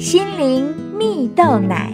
心灵蜜豆奶。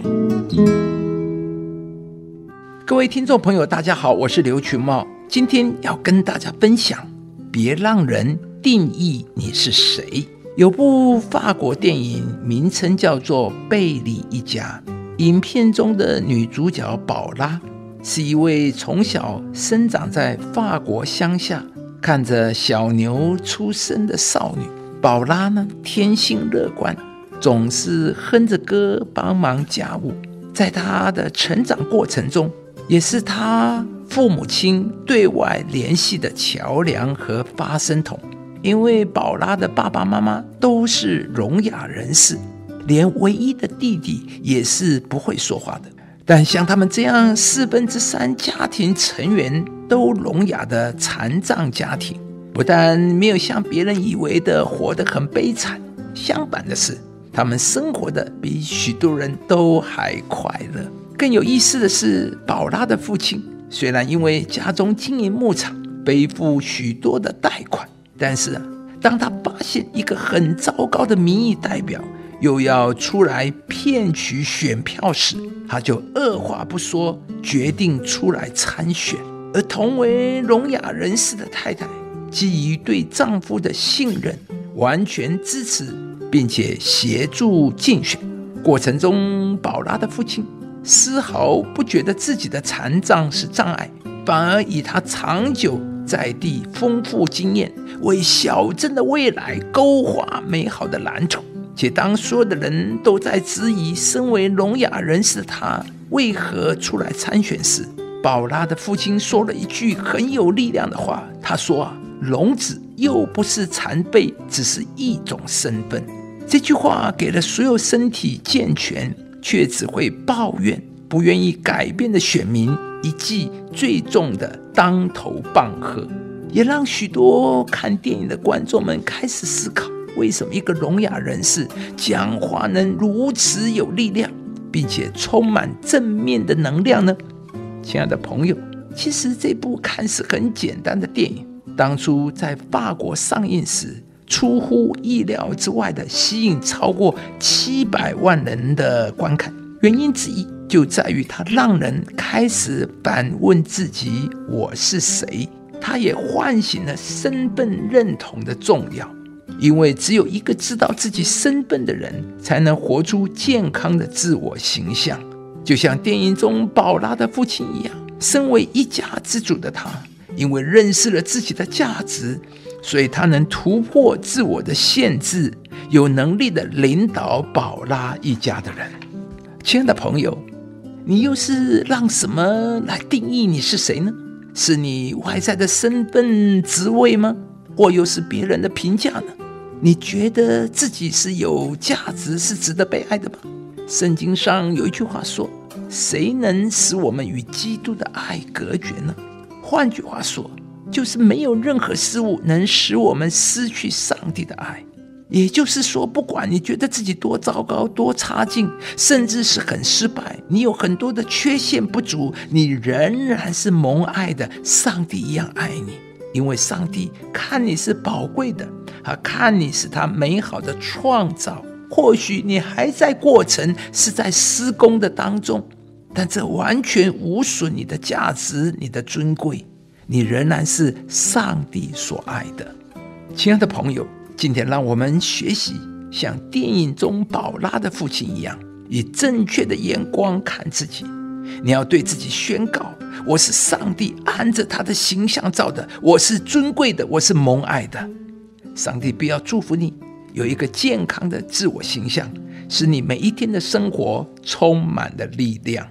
各位听众朋友大家好，我是刘群茂，今天要跟大家分享别让人定义你是谁。有部法国电影名称叫做《贝里一家》，影片中的女主角宝拉是一位从小生长在法国乡下，看着小牛出生的少女。宝拉呢，天性乐观，总是哼着歌帮忙家务。在她的成长过程中，也是她父母亲对外联系的桥梁和发声筒。因为宝拉的爸爸妈妈都是聋哑人士，连唯一的弟弟也是不会说话的。但像他们这样3/4家庭成员都聋哑的残障家庭，不但没有像别人以为的活得很悲惨，相反的是，他们生活的比许多人都还快乐。更有意思的是，宝拉的父亲虽然因为家中经营牧场，背负许多的贷款，但是当他发现一个很糟糕的民意代表又要出来骗取选票时，他就二话不说决定出来参选。而同为聋哑人士的太太，基于对丈夫的信任，完全支持并且协助竞选。过程中，宝拉的父亲丝毫不觉得自己的残障是障碍，反而以他长久在地丰富经验，为小镇的未来勾画美好的蓝图。且当所有的人都在质疑身为聋哑人士的他为何出来参选时，宝拉的父亲说了一句很有力量的话。他说聋子又不是残废，只是一种身份。这句话给了所有身体健全却只会抱怨不愿意改变的选民一记最重的当头棒喝，也让许多看电影的观众们开始思考，为什么一个聋哑人士讲话能如此有力量，并且充满正面的能量呢？亲爱的朋友，其实这部看似很简单的电影，当初在法国上映时，出乎意料之外的吸引超过700万人的观看。原因之一就在于它让人开始反问自己我是谁，它也唤醒了身份认同的重要。因为只有一个知道自己身份的人，才能活出健康的自我形象。就像电影中宝拉的父亲一样，身为一家之主的他，因为认识了自己的价值，所以他能突破自我的限制，有能力的领导宝拉一家的人。亲爱的朋友，你又是让什么来定义你是谁呢？是你外在的身份职位吗？或又是别人的评价呢？你觉得自己是有价值，是值得被爱的吗？圣经上有一句话说，谁能使我们与基督的爱隔绝呢？换句话说，就是没有任何事物能使我们失去上帝的爱。也就是说，不管你觉得自己多糟糕，多差劲，甚至是很失败，你有很多的缺陷不足，你仍然是蒙爱的，上帝一样爱你。因为上帝看你是宝贵的，他看你是他美好的创造。或许你还在过程，是在施工的当中，但这完全无损你的价值，你的尊贵，你仍然是上帝所爱的。亲爱的朋友，今天让我们学习像电影中宝拉的父亲一样，以正确的眼光看自己。你要对自己宣告，我是上帝按着他的形象造的，我是尊贵的，我是蒙爱的。上帝必要祝福你有一个健康的自我形象，使你每一天的生活充满了力量。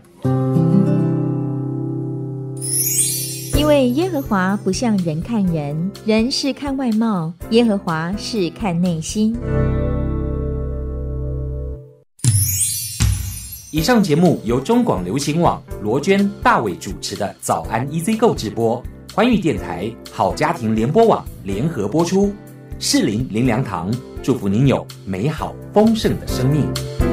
因为耶和华不像人看人，人是看外貌，耶和华是看内心。 以上节目由中广流行网罗娟、大伟主持的早安 EZ 购直播，欢愉电台、好家庭联播网联合播出。士林林良堂祝福您有美好丰盛的生命。